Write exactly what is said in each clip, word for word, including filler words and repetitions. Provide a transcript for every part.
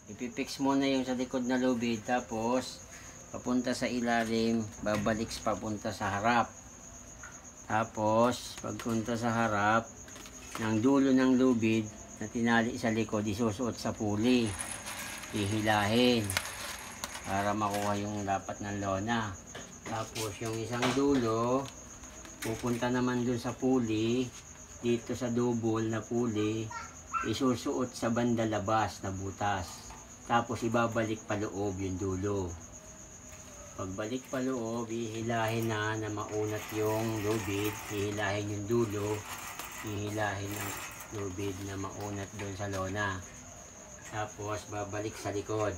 Ipipix muna yung sa likod na lubid, tapos papunta sa ilalim, babalik papunta sa harap. Tapos pagpunta sa harap ng dulo ng lubid na tinali sa likod, isusuot sa puli, hihilahin para makuha yung dapat ng lona. Tapos yung isang dulo pupunta naman dun sa puli, dito sa double na puli, isusuot sa banda labas na butas. Tapos ibabalik pa loob yung dulo. Pagbalik pa loob, hihilahin na na maunat yung lubid, hihilahin yung dulo, hihilahin ang lubid na maunat doon sa lona. Tapos babalik sa likod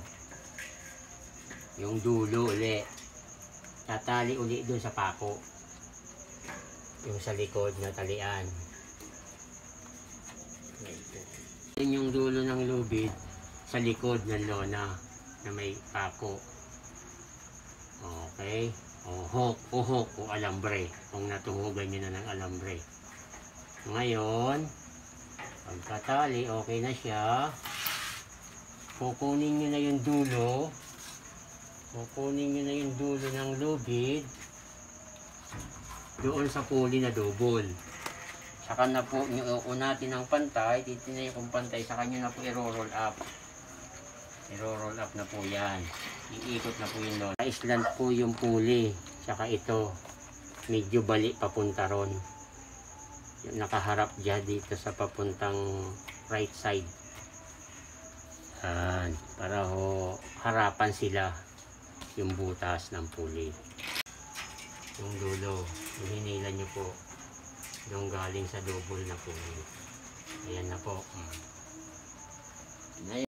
yung dulo uli, tatali uli doon sa pako, yung sa likod na talian. Yun yung dulo ng lubid sa likod ng lona na may pako. Okay, uhok, uhok o alambre, kung natuhugan nyo na ng alambre. Ngayon, pagkatali, okay na siya. Kukunin nyo na yung dulo, kukunin nyo na yung dulo ng lubid doon sa puli na double. Saka na po nyo unatin ng pantay, titignan kung pantay, saka nyo na po i-roll up. I-roll up na po yan. Iikot na po yung lona. Island po yung puli. Saka ito, medyo bali papunta ron. Yung nakaharap dyan dito sa papuntang right side. Yan. Para ho, harapan sila yung butas ng puli. Yung dulo, yung hinila nyo po. Yung galing sa double na puli. Ayan na po.